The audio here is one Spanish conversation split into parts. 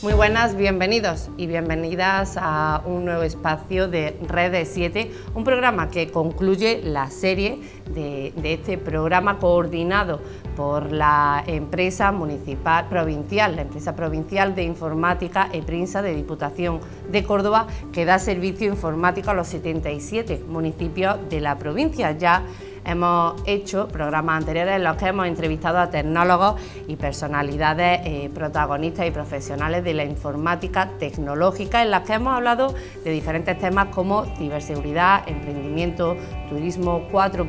Muy buenas, bienvenidos y bienvenidas a un nuevo espacio de Redes 7, un programa que concluye la serie de este programa coordinado por la empresa municipal provincial, la empresa provincial de informática EPRINSA de Diputación de Córdoba, que da servicio informático a los 77 municipios de la provincia. Ya hemos hecho programas anteriores en los que hemos entrevistado a tecnólogos y personalidades protagonistas y profesionales de la informática tecnológica, en las que hemos hablado de diferentes temas como ciberseguridad, emprendimiento, turismo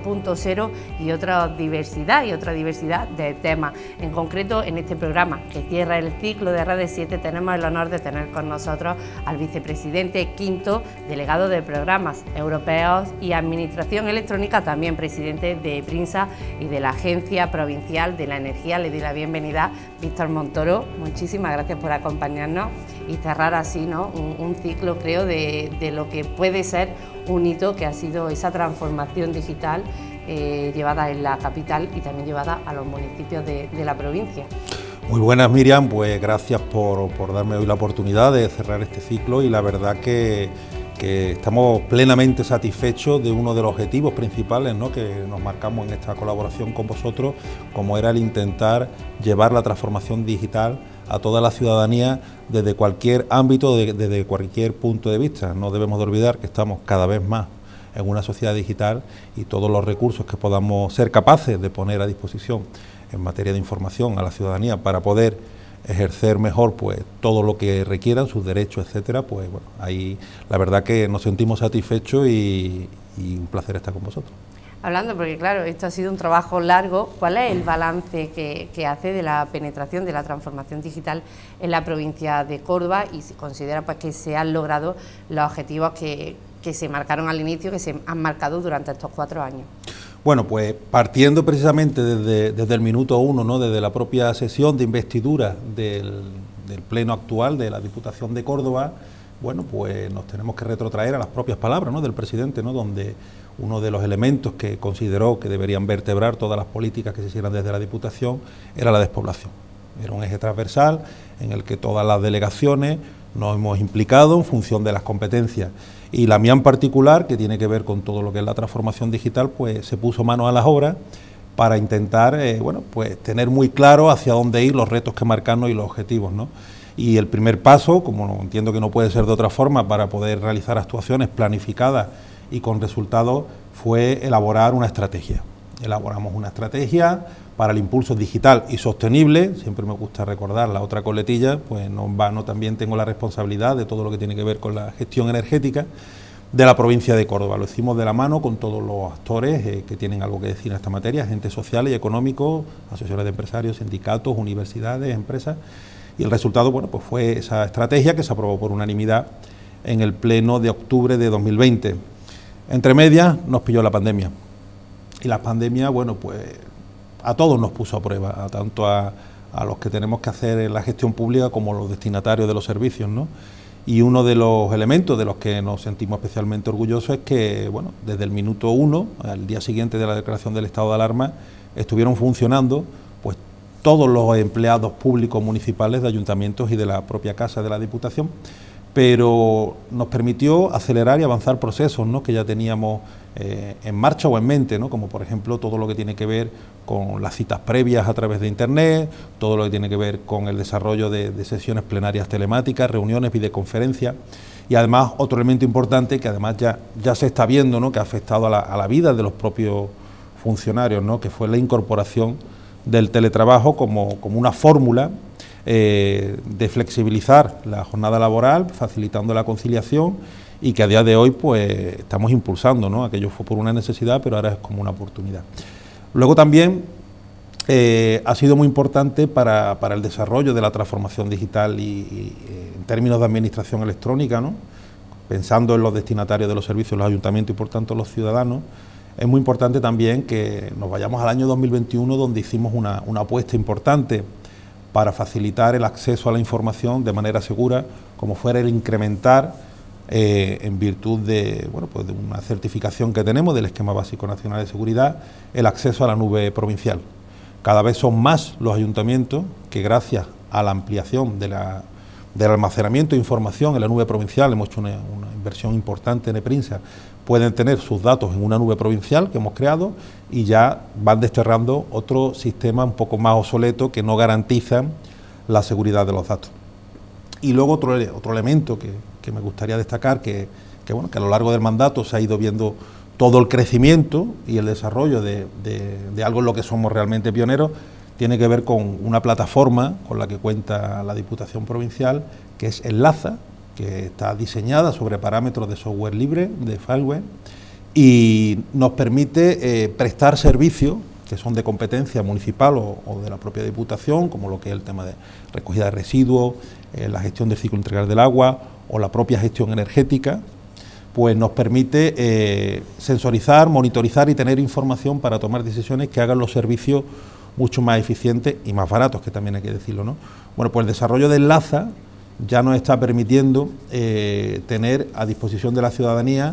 4.0 y otra diversidad de temas. En concreto, en este programa que cierra el ciclo de Redes 7, tenemos el honor de tener con nosotros al vicepresidente quinto, delegado de programas europeos y administración electrónica, también presidente de EPRINSA y de la Agencia Provincial de la Energía. Le doy la bienvenida, Víctor Montoro. Muchísimas gracias por acompañarnos y cerrar así, ¿no?, un ciclo, creo, de lo que puede ser un hito, que ha sido esa transformación digital llevada en la capital y también llevada a los municipios de la provincia. Muy buenas, Miriam, pues gracias por darme hoy la oportunidad de cerrar este ciclo, y la verdad que estamos plenamente satisfechos de uno de los objetivos principales, ¿no?, que nos marcamos en esta colaboración con vosotros, como era el intentar llevar la transformación digital a toda la ciudadanía desde cualquier ámbito, desde cualquier punto de vista. No debemos de olvidar que estamos cada vez más en una sociedad digital, y todos los recursos que podamos ser capaces de poner a disposición en materia de información a la ciudadanía para poder ejercer mejor pues todo lo que requieran, sus derechos, etcétera, pues bueno, ahí la verdad que nos sentimos satisfechos y un placer estar con vosotros. Hablando, porque claro, esto ha sido un trabajo largo, ¿cuál es el balance que hace de la penetración de la transformación digital en la provincia de Córdoba, y si considera pues que se han logrado los objetivos que se marcaron al inicio, que se han marcado durante estos 4 años? Bueno, pues partiendo precisamente desde el minuto 1, ¿no?, desde la propia sesión de investidura del pleno actual de la Diputación de Córdoba, bueno, pues nos tenemos que retrotraer a las propias palabras, ¿no?, del presidente, ¿no?, donde uno de los elementos que consideró que deberían vertebrar todas las políticas que se hicieran desde la Diputación era la despoblación. Era un eje transversal en el que todas las delegaciones nos hemos implicado en función de las competencias, y la mía en particular, que tiene que ver con todo lo que es la transformación digital, pues se puso manos a las obras para intentar bueno, pues tener muy claro hacia dónde ir, los retos que marcarnos y los objetivos, ¿no? Y el primer paso, como entiendo que no puede ser de otra forma, para poder realizar actuaciones planificadas y con resultados, fue elaborar una estrategia. Elaboramos una estrategia para el impulso digital y sostenible. Siempre me gusta recordar la otra coletilla, pues no en vano también tengo la responsabilidad de todo lo que tiene que ver con la gestión energética de la provincia de Córdoba. Lo hicimos de la mano con todos los actores que tienen algo que decir en esta materia, agentes sociales y económicos, asociaciones de empresarios, sindicatos, universidades, empresas, y el resultado, bueno, pues fue esa estrategia que se aprobó por unanimidad en el pleno de octubre de 2020. Entre medias nos pilló la pandemia, y la pandemia, bueno, pues a todos nos puso a prueba, tanto a los que tenemos que hacer en la gestión pública como a los destinatarios de los servicios, ¿no? Y uno de los elementos de los que nos sentimos especialmente orgullosos es que, bueno, desde el minuto 1, al día siguiente de la declaración del estado de alarma, estuvieron funcionando pues todos los empleados públicos municipales de ayuntamientos y de la propia Casa de la Diputación, pero nos permitió acelerar y avanzar procesos, ¿no?, que ya teníamos en marcha o en mente, ¿no?, como por ejemplo todo lo que tiene que ver con las citas previas a través de Internet, todo lo que tiene que ver con el desarrollo de sesiones plenarias telemáticas, reuniones, videoconferencias, y además otro elemento importante que además ya se está viendo, ¿no?, que ha afectado a la vida de los propios funcionarios, ¿no?, que fue la incorporación del teletrabajo como una fórmula de flexibilizar la jornada laboral, facilitando la conciliación, y que a día de hoy pues estamos impulsando, ¿no? Aquello fue por una necesidad, pero ahora es como una oportunidad. Luego también ha sido muy importante para el desarrollo de la transformación digital y en términos de administración electrónica, ¿no?, pensando en los destinatarios de los servicios, los ayuntamientos y por tanto los ciudadanos. Es muy importante también que nos vayamos al año 2021, donde hicimos una apuesta importante para facilitar el acceso a la información de manera segura, como fuera el incrementar, en virtud de, bueno, pues de una certificación que tenemos del Esquema Básico Nacional de Seguridad, el acceso a la nube provincial. Cada vez son más los ayuntamientos que, gracias a la ampliación de la del almacenamiento de información en la nube provincial. Hemos hecho una inversión importante en EPRINSA. Pueden tener sus datos en una nube provincial que hemos creado y ya van desterrando otro sistema un poco más obsoleto que no garantizan la seguridad de los datos. Y luego otro elemento que me gustaría destacar, que a lo largo del mandato se ha ido viendo todo el crecimiento y el desarrollo de algo en lo que somos realmente pioneros, tiene que ver con una plataforma con la que cuenta la Diputación Provincial, que es Enlaza, que está diseñada sobre parámetros de software libre, de fireware, y nos permite prestar servicios que son de competencia municipal o de la propia Diputación, como lo que es el tema de recogida de residuos, la gestión del ciclo integral del agua o la propia gestión energética, pues nos permite sensorizar, monitorizar y tener información para tomar decisiones que hagan los servicios mucho más eficientes y más baratos, que también hay que decirlo, ¿no? Bueno, pues el desarrollo de Enlaza ya nos está permitiendo tener a disposición de la ciudadanía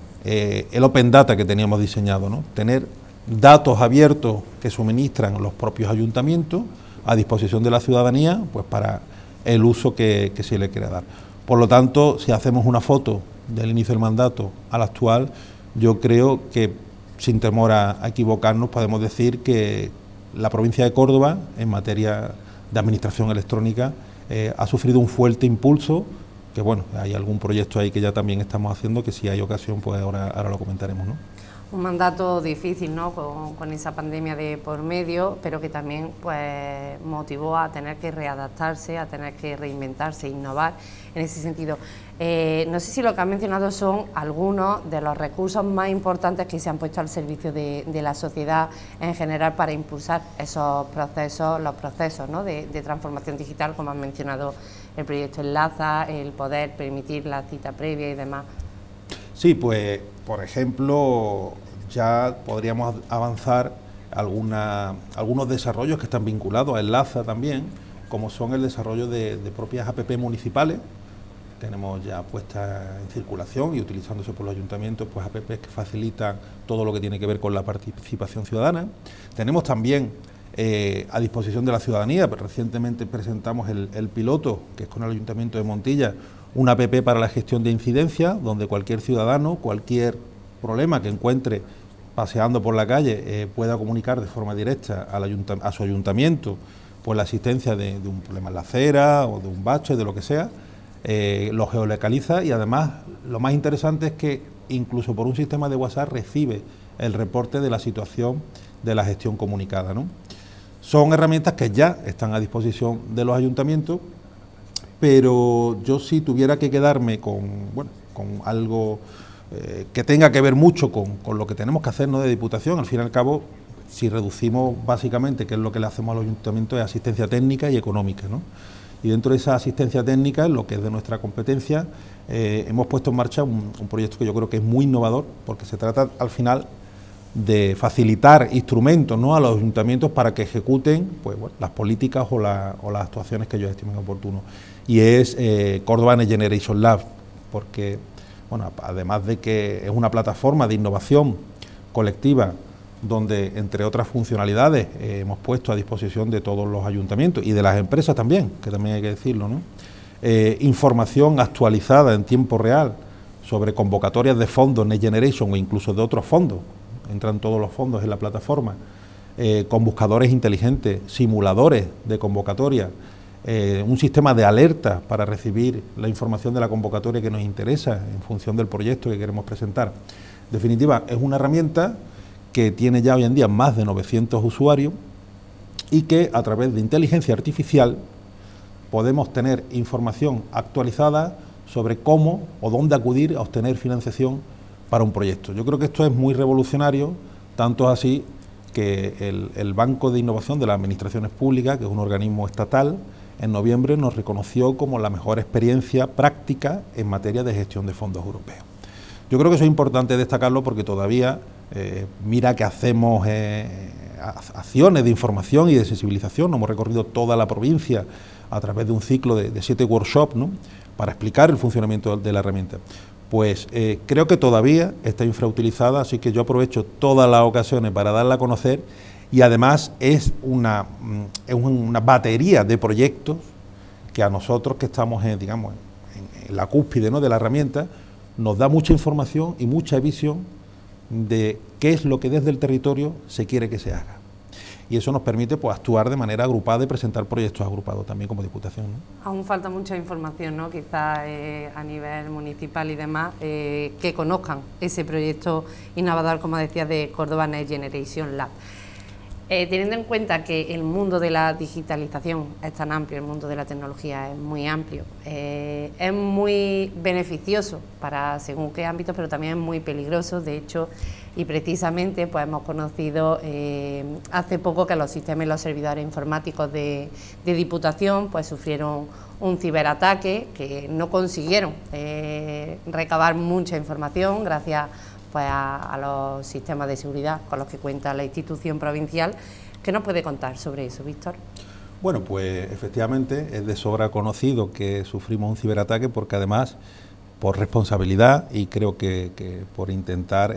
el Open Data que teníamos diseñado, ¿no? Tener datos abiertos que suministran los propios ayuntamientos a disposición de la ciudadanía, pues para el uso que se le quiera dar. Por lo tanto, si hacemos una foto del inicio del mandato al actual, yo creo que, sin temor a equivocarnos, podemos decir que la provincia de Córdoba, en materia de administración electrónica, ha sufrido un fuerte impulso, que bueno, hay algún proyecto ahí que ya también estamos haciendo, que si hay ocasión, pues ahora lo comentaremos, ¿no? Un mandato difícil, ¿no?, con esa pandemia de por medio, pero que también pues motivó a tener que readaptarse, a tener que reinventarse, innovar en ese sentido. No sé si lo que han mencionado son algunos de los recursos más importantes que se han puesto al servicio de la sociedad en general para impulsar esos procesos, los procesos, ¿no?, de transformación digital, como han mencionado el proyecto Enlaza, el poder permitir la cita previa y demás. Sí, pues, por ejemplo, ya podríamos avanzar algunos desarrollos que están vinculados a Enlaza también, como son el desarrollo de propias APP municipales. Tenemos ya puestas en circulación y utilizándose por los ayuntamientos, pues APPs que facilitan todo lo que tiene que ver con la participación ciudadana. Tenemos también a disposición de la ciudadanía, pero recientemente presentamos el piloto, que es con el Ayuntamiento de Montilla, una APP para la gestión de incidencias, donde cualquier ciudadano, cualquier problema que encuentre paseando por la calle, pueda comunicar de forma directa a su ayuntamiento pues la existencia de un problema en la acera o de un bache, de lo que sea, lo geolocaliza y además lo más interesante es que incluso por un sistema de WhatsApp recibe el reporte de la situación de la gestión comunicada, ¿no? Son herramientas que ya están a disposición de los ayuntamientos, pero yo si tuviera que quedarme con algo que tenga que ver mucho con lo que tenemos que hacer, ¿no?, de Diputación, al fin y al cabo, si reducimos básicamente, que es lo que le hacemos a los ayuntamientos, es asistencia técnica y económica, ¿no? Y dentro de esa asistencia técnica, lo que es de nuestra competencia, hemos puesto en marcha un proyecto que yo creo que es muy innovador, porque se trata al final de facilitar instrumentos, ¿no?, a los ayuntamientos para que ejecuten pues, las políticas o las actuaciones que ellos estimen oportunos. Y es Córdoba Next Generation Lab, porque además de que es una plataforma de innovación colectiva, donde entre otras funcionalidades hemos puesto a disposición de todos los ayuntamientos y de las empresas también, que también hay que decirlo, ¿no?, información actualizada en tiempo real sobre convocatorias de fondos Next Generation o incluso de otros fondos, entran todos los fondos en la plataforma, con buscadores inteligentes, simuladores de convocatoria, un sistema de alerta para recibir la información de la convocatoria que nos interesa en función del proyecto que queremos presentar. En definitiva, es una herramienta que tiene ya hoy en día más de 900 usuarios y que a través de inteligencia artificial podemos tener información actualizada sobre cómo o dónde acudir a obtener financiación para un proyecto. Yo creo que esto es muy revolucionario, tanto así que el Banco de Innovación de las Administraciones Públicas, que es un organismo estatal, en noviembre nos reconoció como la mejor experiencia práctica en materia de gestión de fondos europeos. Yo creo que eso es importante destacarlo porque todavía, mira que hacemos acciones de información y de sensibilización, hemos recorrido toda la provincia a través de un ciclo de 7 workshops, ¿no?, para explicar el funcionamiento de la herramienta. Pues creo que todavía está infrautilizada, así que yo aprovecho todas las ocasiones para darla a conocer y además es una batería de proyectos que a nosotros que estamos digamos, en la cúspide, ¿no?, de la herramienta, nos da mucha información y mucha visión de qué es lo que desde el territorio se quiere que se haga. Y eso nos permite, pues, actuar de manera agrupada y presentar proyectos agrupados también como Diputación, ¿no? Aún falta mucha información, ¿no?, quizás a nivel municipal y demás, que conozcan ese proyecto innovador, como decía, de Córdoba Next Generation Lab. Teniendo en cuenta que el mundo de la digitalización es tan amplio, el mundo de la tecnología es muy amplio, es muy beneficioso para según qué ámbitos, pero también es muy peligroso. De hecho, y precisamente pues hemos conocido hace poco que los sistemas y los servidores informáticos de Diputación pues sufrieron un ciberataque, que no consiguieron recabar mucha información gracias pues a los sistemas de seguridad con los que cuenta la institución provincial. ¿Qué nos puede contar sobre eso, Víctor? Bueno, pues efectivamente es de sobra conocido que sufrimos un ciberataque, porque además, por responsabilidad y creo que por intentar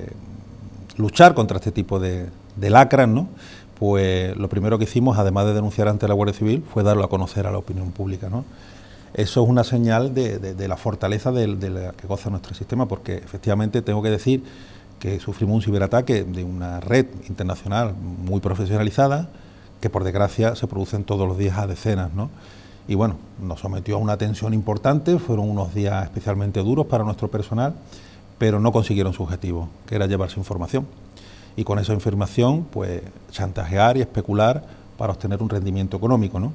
luchar contra este tipo de lacras, ¿no?, pues lo primero que hicimos, además de denunciar ante la Guardia Civil, fue darlo a conocer a la opinión pública, ¿no? Eso es una señal de la fortaleza de la que goza nuestro sistema, porque efectivamente tengo que decir que sufrimos un ciberataque de una red internacional muy profesionalizada, que por desgracia se producen todos los días a decenas, ¿no? Y bueno, nos sometió a una tensión importante, fueron unos días especialmente duros para nuestro personal, pero no consiguieron su objetivo, que era llevarse información. Y con esa información, pues, chantajear y especular para obtener un rendimiento económico, ¿no?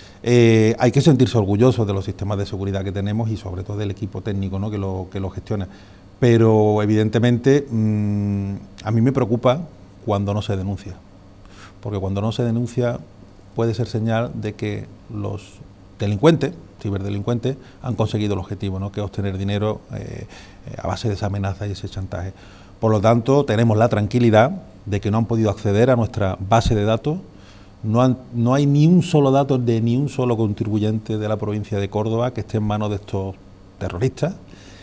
Hay que sentirse orgullosos de los sistemas de seguridad que tenemos y sobre todo del equipo técnico, ¿no?, que lo gestiona. Pero evidentemente a mí me preocupa cuando no se denuncia, porque cuando no se denuncia puede ser señal de que los delincuentes, ciberdelincuentes, han conseguido el objetivo, ¿no?, que es obtener dinero a base de esa amenaza y ese chantaje. Por lo tanto, tenemos la tranquilidad de que no han podido acceder a nuestra base de datos. No hay ni un solo dato de ni un solo contribuyente de la provincia de Córdoba que esté en manos de estos terroristas.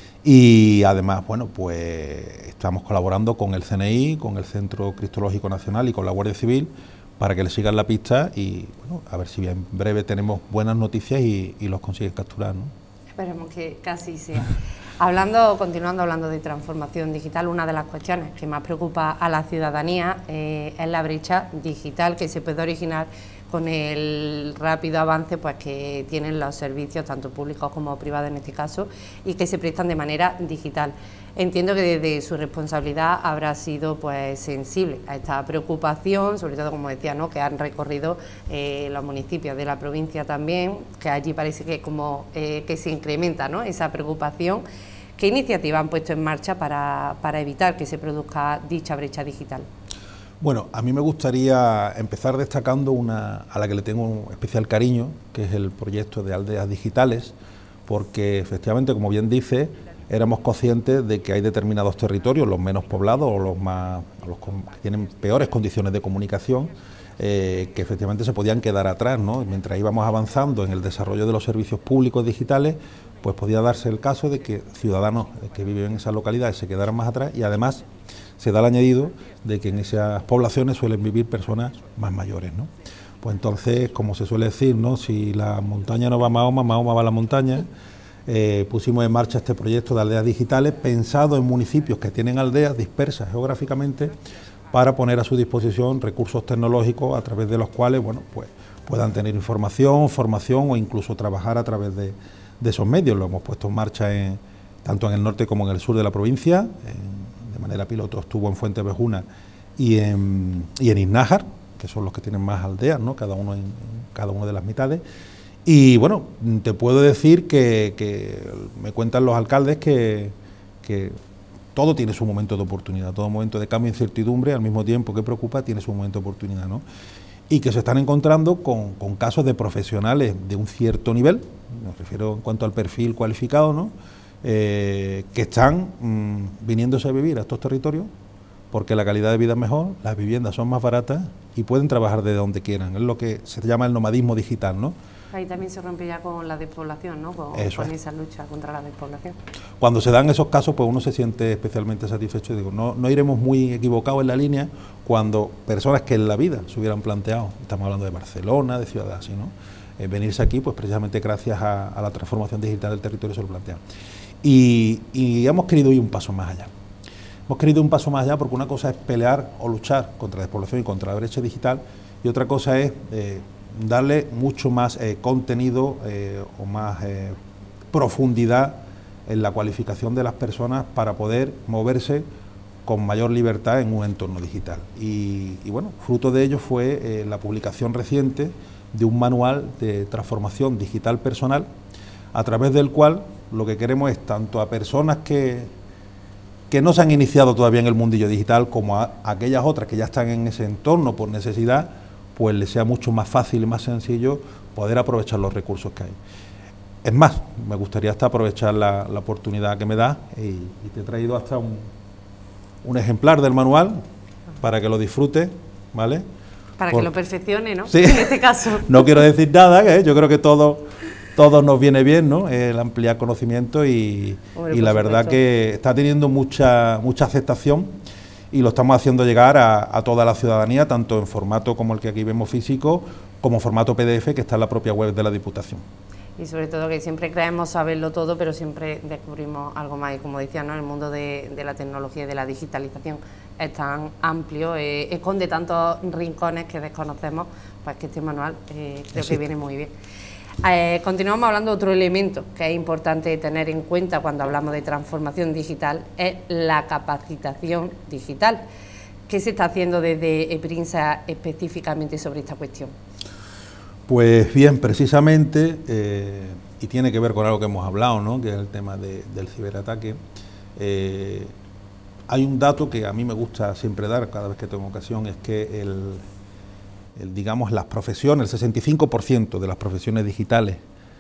Y además, bueno, pues estamos colaborando con el CNI, con el Centro Cristológico Nacional y con la Guardia Civil para que les sigan la pista y, bueno, a ver si en breve tenemos buenas noticias y los consiguen capturar, ¿no? Esperemos que casi sea. Continuando hablando de transformación digital, una de las cuestiones que más preocupa a la ciudadanía es la brecha digital que se puede originar con el rápido avance pues que tienen los servicios, tanto públicos como privados en este caso, y que se prestan de manera digital. Entiendo que desde su responsabilidad habrá sido pues sensible a esta preocupación, sobre todo, como decía, ¿no?, que han recorrido los municipios de la provincia también, que allí parece que como que se incrementa, ¿no?, esa preocupación. ¿Qué iniciativas han puesto en marcha para evitar que se produzca dicha brecha digital? Bueno, a mí me gustaría empezar destacando una a la que le tengo un especial cariño, que es el proyecto de aldeas digitales, porque efectivamente, como bien dice, éramos conscientes de que hay determinados territorios, los menos poblados o los que tienen peores condiciones de comunicación, que efectivamente se podían quedar atrás, ¿no? Mientras íbamos avanzando en el desarrollo de los servicios públicos digitales, pues podía darse el caso de que ciudadanos que viven en esas localidades se quedaran más atrás, y además se da el añadido de que en esas poblaciones suelen vivir personas más mayores, ¿no? Pues entonces, como se suele decir, ¿no?, si la montaña no va a Mahoma, Mahoma va a la montaña. Pusimos en marcha este proyecto de aldeas digitales pensado en municipios que tienen aldeas dispersas geográficamente, para poner a su disposición recursos tecnológicos a través de los cuales, bueno, pues puedan tener información, formación o incluso trabajar a través de esos medios. Lo hemos puesto en marcha tanto en el norte como en el sur de la provincia. De manera piloto estuvo en Fuentevejuna y en Iznájar, que son los que tienen más aldeas, ¿no?, cada uno en cada una de las mitades. Y bueno, te puedo decir que me cuentan los alcaldes que todo tiene su momento de oportunidad, todo momento de cambio e incertidumbre, al mismo tiempo que preocupa, tiene su momento de oportunidad, ¿no? Y que se están encontrando con casos de profesionales de un cierto nivel, me refiero en cuanto al perfil cualificado, ¿no?, que están viniéndose a vivir a estos territorios porque la calidad de vida es mejor, las viviendas son más baratas y pueden trabajar desde donde quieran. Es lo que se llama el nomadismo digital, ¿no? Ahí también se rompe ya con la despoblación, ¿no?, con esa lucha contra la despoblación. Cuando se dan esos casos, pues uno se siente especialmente satisfecho. Digo, no iremos muy equivocados en la línea cuando personas que en la vida se hubieran planteado, estamos hablando de Barcelona, de ciudades así, ¿no?, venirse aquí, pues precisamente gracias a la transformación digital del territorio se lo plantean. Y hemos querido ir un paso más allá. Hemos querido ir un paso más allá porque una cosa es pelear o luchar contra la despoblación y contra la brecha digital, y otra cosa es darle mucho más contenido o más profundidad en la cualificación de las personas para poder moverse con mayor libertad en un entorno digital. Y bueno, fruto de ello fue la publicación reciente de un manual de transformación digital personal, a través del cual lo que queremos es tanto a personas que no se han iniciado todavía en el mundillo digital, como a aquellas otras que ya están en ese entorno por necesidad, pues les sea mucho más fácil y más sencillo poder aprovechar los recursos que hay. Es más, me gustaría hasta aprovechar la oportunidad que me da y te he traído hasta un ejemplar del manual para que lo disfrutes, ¿vale? Para que lo perfeccione, ¿no? Sí. En este caso. No quiero decir nada, yo creo que todos nos viene bien, ¿no? El ampliar conocimiento y la verdad que está teniendo mucha aceptación y lo estamos haciendo llegar a toda la ciudadanía, tanto en formato como el que aquí vemos físico, como formato PDF que está en la propia web de la Diputación. Y sobre todo que siempre creemos saberlo todo, pero siempre descubrimos algo más. Y como decía, ¿no? El mundo de la tecnología y de la digitalización es tan amplio, esconde tantos rincones que desconocemos, pues que este manual creo que viene muy bien. Continuamos hablando de otro elemento que es importante tener en cuenta cuando hablamos de transformación digital, es la capacitación digital. ¿Qué se está haciendo desde EPRINSA específicamente sobre esta cuestión? Pues bien, precisamente, y tiene que ver con algo que hemos hablado, ¿no? Que es el tema del ciberataque. Hay un dato que a mí me gusta siempre dar cada vez que tengo ocasión, es que digamos, las profesiones, el 65% de las profesiones digitales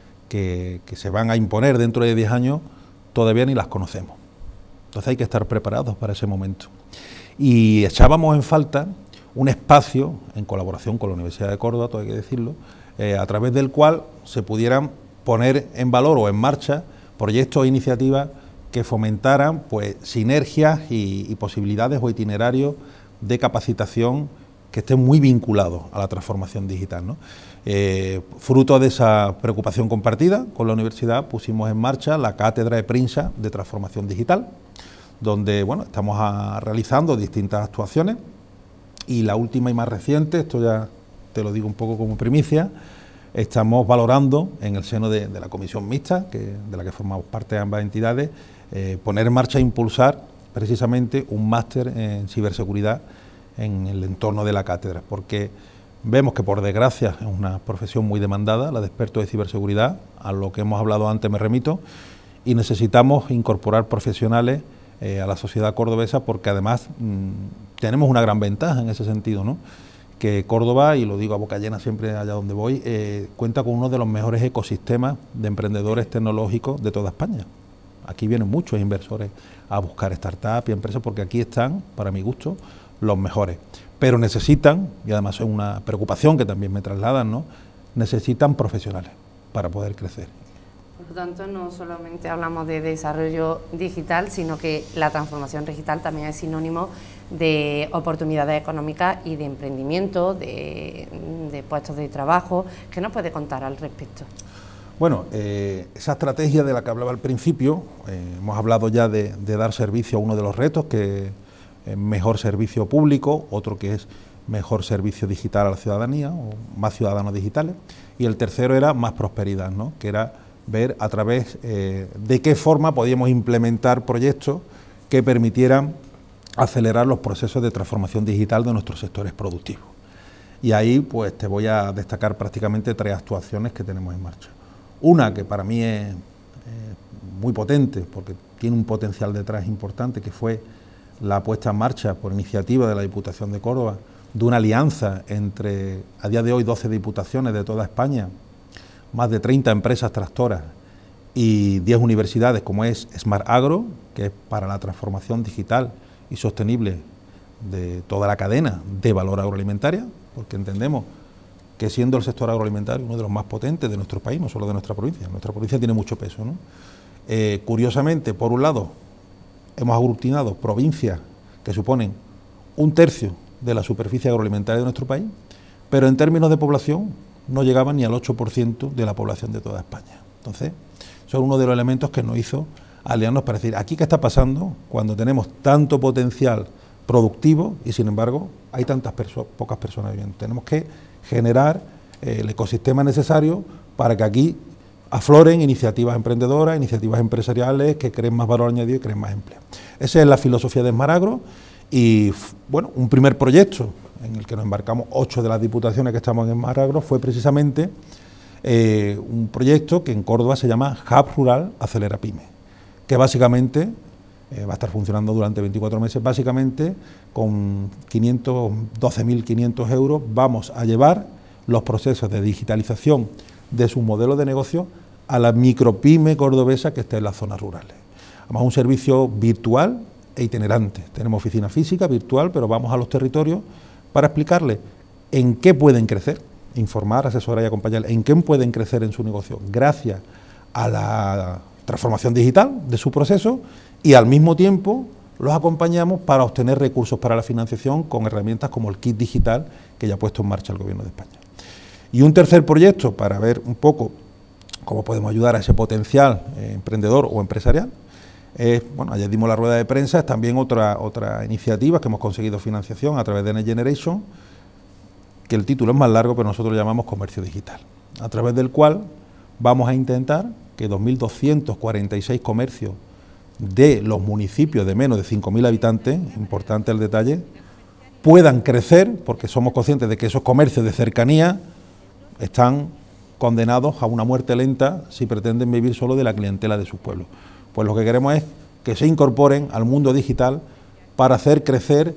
que se van a imponer dentro de 10 años, todavía ni las conocemos. Entonces hay que estar preparados para ese momento. Y echábamos en falta un espacio, en colaboración con la Universidad de Córdoba, todo hay que decirlo, a través del cual se pudieran poner en valor o en marcha proyectos e iniciativas que fomentaran pues sinergias y posibilidades o itinerarios de capacitación que estén muy vinculados a la transformación digital, ¿no? Fruto de esa preocupación compartida con la universidad, pusimos en marcha la cátedra EPRINSA de transformación digital, donde bueno, estamos realizando distintas actuaciones, y la última y más reciente, esto ya te lo digo un poco como primicia, estamos valorando en el seno de la comisión mixta, de la que formamos parte de ambas entidades, poner en marcha e impulsar precisamente un máster en ciberseguridad en el entorno de la cátedra, porque vemos que por desgracia es una profesión muy demandada, la de expertos de ciberseguridad, a lo que hemos hablado antes me remito, y necesitamos incorporar profesionales a la sociedad cordobesa, porque además tenemos una gran ventaja en ese sentido, ¿no? Que Córdoba, y lo digo a boca llena siempre allá donde voy, cuenta con uno de los mejores ecosistemas de emprendedores tecnológicos de toda España. Aquí vienen muchos inversores a buscar startups y empresas, porque aquí están, para mi gusto, los mejores. Pero necesitan, y además es una preocupación que también me trasladan, ¿no? Necesitan profesionales para poder crecer. Por lo tanto, no solamente hablamos de desarrollo digital, sino que la transformación digital también es sinónimo de oportunidades económicas y de emprendimiento, de puestos de trabajo. ¿Qué nos puede contar al respecto? Bueno, esa estrategia de la que hablaba al principio, hemos hablado ya de dar servicio a uno de los retos, que es mejor servicio público, otro que es mejor servicio digital a la ciudadanía, o más ciudadanos digitales, y el tercero era más prosperidad, ¿no? Que era ver a través de qué forma podíamos implementar proyectos que permitieran acelerar los procesos de transformación digital de nuestros sectores productivos. Y ahí pues te voy a destacar prácticamente 3 actuaciones que tenemos en marcha. Una que para mí es muy potente, porque tiene un potencial detrás importante, que fue la puesta en marcha por iniciativa de la Diputación de Córdoba de una alianza entre, a día de hoy, 12 diputaciones de toda España, más de 30 empresas tractoras y 10 universidades, como es Smart Agro, que es para la transformación digital y sostenible de toda la cadena de valor agroalimentaria, porque entendemos que siendo el sector agroalimentario uno de los más potentes de nuestro país, no solo de nuestra provincia tiene mucho peso, ¿no? Curiosamente, por un lado, hemos aglutinado provincias que suponen 1/3 de la superficie agroalimentaria de nuestro país, pero en términos de población no llegaban ni al 8% de la población de toda España. Entonces, son uno de los elementos que nos hizo aliarnos para decir, aquí qué está pasando cuando tenemos tanto potencial productivo y sin embargo hay tantas pocas personas viviendo. Tenemos que generar el ecosistema necesario para que aquí afloren iniciativas emprendedoras, iniciativas empresariales que creen más valor añadido y creen más empleo. Esa es la filosofía de Esmaragro y, bueno, un primer proyecto en el que nos embarcamos 8 de las diputaciones que estamos en Esmaragro fue precisamente un proyecto que en Córdoba se llama Hub Rural Acelera Pyme, que básicamente va a estar funcionando durante 24 meses, básicamente con 12.500 euros vamos a llevar los procesos de digitalización de su modelo de negocio a la micropyme cordobesa que está en las zonas rurales. Además, un servicio virtual e itinerante. Tenemos oficina física, virtual, pero vamos a los territorios para explicarles en qué pueden crecer, informar, asesorar y acompañar en qué pueden crecer en su negocio gracias a la transformación digital de su proceso y al mismo tiempo los acompañamos para obtener recursos para la financiación con herramientas como el kit digital que ya ha puesto en marcha el Gobierno de España. Y un tercer proyecto para ver un poco cómo podemos ayudar a ese potencial emprendedor o empresarial. Bueno, ayer dimos la rueda de prensa, es también otra iniciativa que hemos conseguido financiación a través de Next Generation, que el título es más largo, pero nosotros lo llamamos Comercio Digital, a través del cual vamos a intentar que 2.246 comercios de los municipios de menos de 5.000 habitantes, importante el detalle, puedan crecer, porque somos conscientes de que esos comercios de cercanía están condenados a una muerte lenta si pretenden vivir solo de la clientela de sus pueblos. Pues lo que queremos es que se incorporen al mundo digital para hacer crecer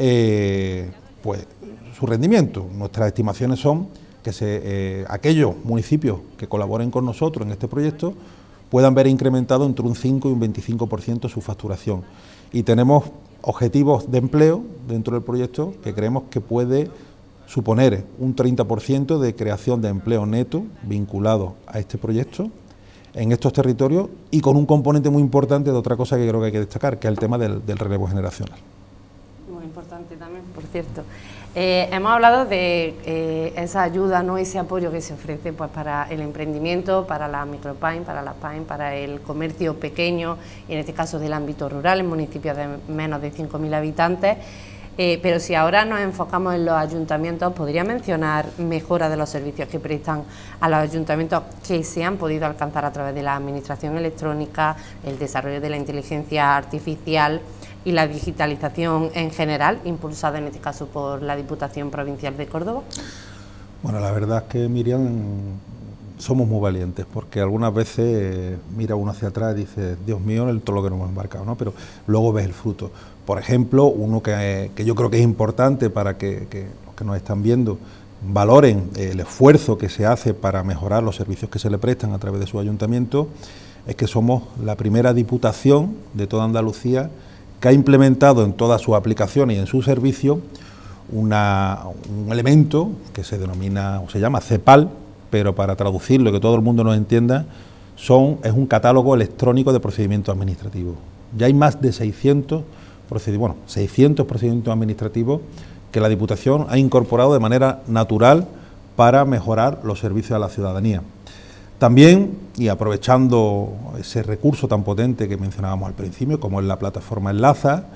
pues, su rendimiento. Nuestras estimaciones son que aquellos municipios que colaboren con nosotros en este proyecto puedan ver incrementado entre un 5 y un 25% su facturación. Y tenemos objetivos de empleo dentro del proyecto que creemos que puede suponer un 30% de creación de empleo neto vinculado a este proyecto en estos territorios y con un componente muy importante de otra cosa que creo que hay que destacar, que es el tema del relevo generacional. Muy importante también, por cierto. Hemos hablado de esa ayuda, ¿no?, ese apoyo que se ofrece pues, para el emprendimiento, para la micropyme, para la pyme, para el comercio pequeño, y en este caso del ámbito rural, en municipios de menos de 5.000 habitantes. Pero si ahora nos enfocamos en los ayuntamientos, ¿podría mencionar mejora de los servicios que prestan a los ayuntamientos que se han podido alcanzar a través de la administración electrónica, el desarrollo de la inteligencia artificial y la digitalización en general, impulsada en este caso por la Diputación Provincial de Córdoba? Bueno, la verdad es que, Miriam, somos muy valientes, porque algunas veces mira uno hacia atrás y dice, Dios mío, todo lo que nos hemos embarcado, ¿no? Pero luego ves el fruto. Por ejemplo, uno que yo creo que es importante para que los que nos están viendo valoren el esfuerzo que se hace para mejorar los servicios que se le prestan a través de su ayuntamiento, es que somos la primera diputación de toda Andalucía que ha implementado en todas sus aplicaciones y en sus servicios un elemento que se denomina o se llama CEPAL, pero para traducirlo y que todo el mundo nos entienda, es un catálogo electrónico de procedimientos administrativos. Ya hay más de 600 procedimientos administrativos que la Diputación ha incorporado de manera natural para mejorar los servicios a la ciudadanía. También, y aprovechando ese recurso tan potente que mencionábamos al principio, como es la plataforma Enlaza,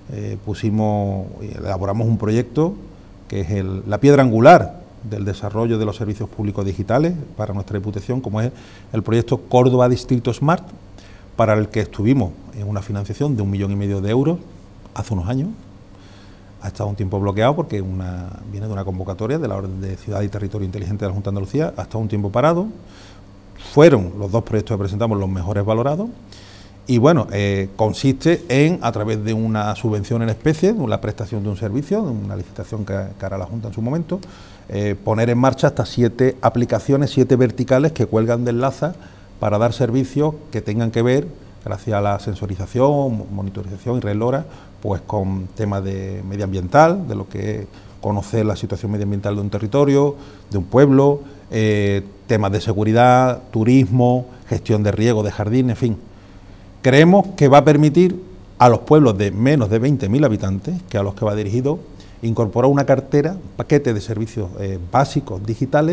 elaboramos un proyecto que es la piedra angular del desarrollo de los servicios públicos digitales para nuestra Diputación, como es el proyecto Córdoba Distrito Smart, para el que estuvimos en una financiación de 1,5 millones de euros hace unos años. Ha estado un tiempo bloqueado porque viene de una convocatoria de la Orden de Ciudad y Territorio Inteligente de la Junta de Andalucía, ha estado un tiempo parado. Fueron los 2 proyectos que presentamos los mejores valorados y bueno, consiste en, a través de una subvención en especie, la prestación de un servicio, de una licitación que hará la Junta en su momento, poner en marcha hasta 7 aplicaciones, 7 verticales que cuelgan de Enlaza para dar servicios que tengan que ver, gracias a la sensorización, monitorización y red LoRa, pues con temas de medioambiental, de lo que es conocer la situación medioambiental de un territorio, de un pueblo, temas de seguridad, turismo, gestión de riego, de jardín, en fin. Creemos que va a permitir a los pueblos de menos de 20.000 habitantes, que a los que va dirigido, incorporar una cartera, un paquete de servicios básicos digitales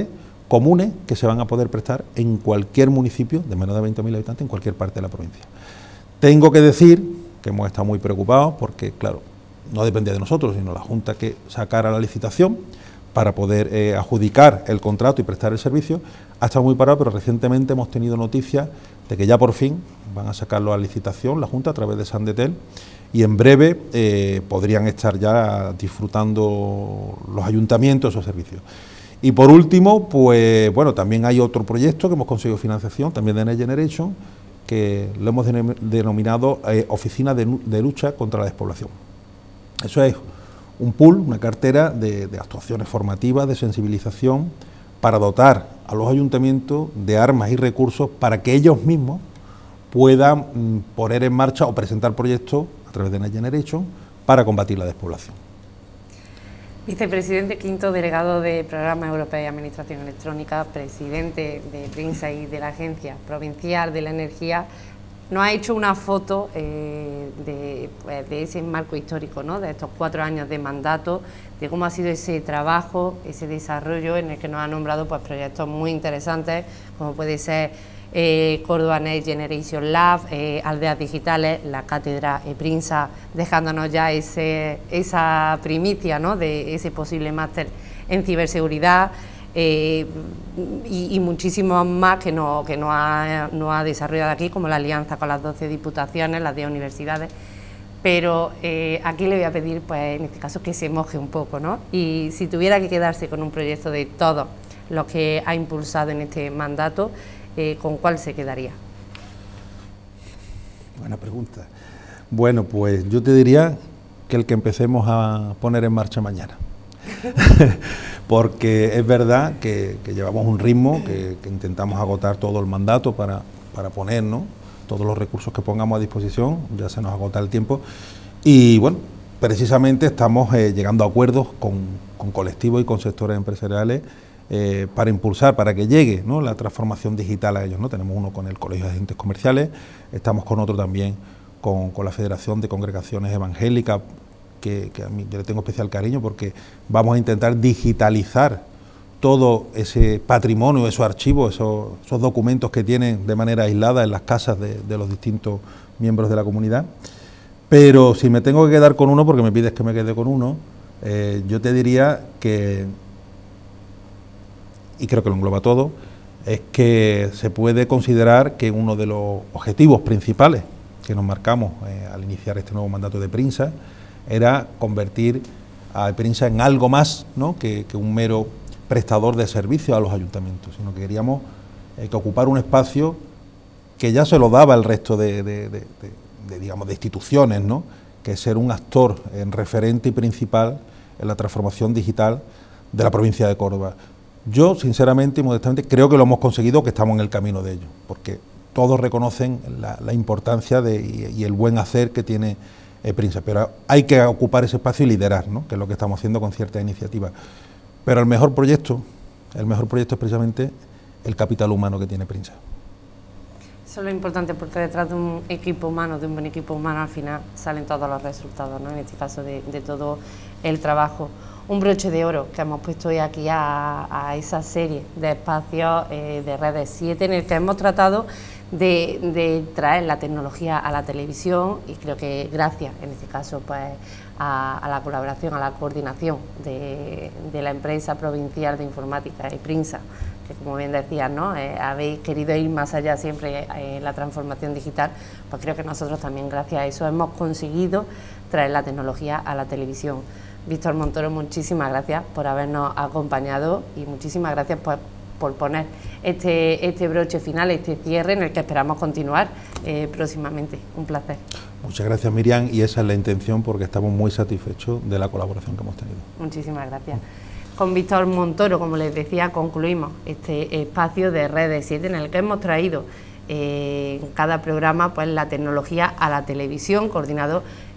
comunes que se van a poder prestar en cualquier municipio de menos de 20.000 habitantes en cualquier parte de la provincia. Tengo que decir que hemos estado muy preocupados porque, claro, no dependía de nosotros, sino la Junta que sacara la licitación para poder adjudicar el contrato y prestar el servicio. Ha estado muy parado, pero recientemente hemos tenido noticias de que ya por fin van a sacarlo a licitación la Junta a través de Sandetel y en breve podrían estar ya disfrutando los ayuntamientos esos servicios. Y por último, pues bueno, también hay otro proyecto que hemos conseguido financiación, también de Next Generation, que lo hemos denominado Oficina de Lucha contra la Despoblación. Eso es un pool, una cartera de actuaciones formativas, de sensibilización, para dotar a los ayuntamientos de armas y recursos para que ellos mismos puedan poner en marcha o presentar proyectos a través de Next Generation para combatir la despoblación. Vicepresidente quinto, delegado de Programa Europeo de Administración Electrónica, presidente de PRINSA y de la Agencia Provincial de la Energía, nos ha hecho una foto de ese marco histórico, ¿no?, de estos 4 años de mandato, de cómo ha sido ese trabajo, ese desarrollo en el que nos ha nombrado pues proyectos muy interesantes, como puede ser Córdoba Next Generation Lab, Aldeas Digitales, la Cátedra PRINSA, dejándonos ya esa primicia, ¿no?, de ese posible máster en ciberseguridad, y muchísimos más que no ha desarrollado aquí, como la alianza con las 12 diputaciones, las 10 universidades. Pero aquí le voy a pedir, pues en este caso, que se moje un poco, ¿no? Y si tuviera que quedarse con un proyecto de todos los que ha impulsado en este mandato, ¿con cuál se quedaría? Buena pregunta. Bueno, pues yo te diría que el que empecemos a poner en marcha mañana. Porque es verdad que llevamos un ritmo, que intentamos agotar todo el mandato para ponernos todos los recursos que pongamos a disposición, ya se nos agota el tiempo, y bueno, precisamente estamos llegando a acuerdos con colectivos y con sectores empresariales para impulsar, para que llegue, ¿no?, la transformación digital a ellos, ¿no? Tenemos uno con el Colegio de Agentes Comerciales, estamos con otro también con la Federación de Congregaciones Evangélicas, que a mí yo le tengo especial cariño porque vamos a intentar digitalizar todo ese patrimonio, esos archivos, esos documentos que tienen de manera aislada en las casas de los distintos miembros de la comunidad. Pero si me tengo que quedar con uno, porque me pides que me quede con uno, yo te diría que, y creo que lo engloba todo, es que se puede considerar que uno de los objetivos principales que nos marcamos al iniciar este nuevo mandato de PRINSA era convertir a PRINSA en algo más, ¿no?, que un mero prestador de servicios a los ayuntamientos, sino que queríamos que ocupar un espacio que ya se lo daba el resto de instituciones, ¿no?, que es ser un actor referente y principal en la transformación digital de la provincia de Córdoba. Yo, sinceramente y modestamente, creo que lo hemos conseguido, que estamos en el camino de ello, porque todos reconocen la importancia y el buen hacer que tiene PRINSA, pero hay que ocupar ese espacio y liderar, ¿no?, que es lo que estamos haciendo con ciertas iniciativas. Pero el mejor proyecto es precisamente el capital humano que tiene PRINSA. Eso es lo importante, porque detrás de un equipo humano, de un buen equipo humano, al final salen todos los resultados, ¿no?, en este caso de todo el trabajo. Un broche de oro que hemos puesto hoy aquí a esa serie de espacios de Redes 7, en el que hemos tratado de traer la tecnología a la televisión, y creo que gracias, en este caso, pues a la colaboración, a la coordinación de la empresa provincial de informática y PRINSA, que como bien decías, ¿no?, habéis querido ir más allá siempre en la transformación digital, pues creo que nosotros también, gracias a eso, hemos conseguido traer la tecnología a la televisión. Víctor Montoro, muchísimas gracias por habernos acompañado y muchísimas gracias por poner este broche final, este cierre en el que esperamos continuar próximamente. Un placer. Muchas gracias, Miriam, y esa es la intención, porque estamos muy satisfechos de la colaboración que hemos tenido. Muchísimas gracias. Con Víctor Montoro, como les decía, concluimos este espacio de Redes 7 en el que hemos traído en cada programa pues la tecnología a la televisión, coordinado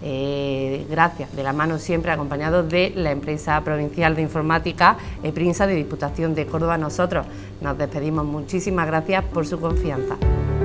gracias, de la mano siempre, acompañado de la empresa provincial de informática PRINSA de Diputación de Córdoba. Nosotros nos despedimos, muchísimas gracias por su confianza.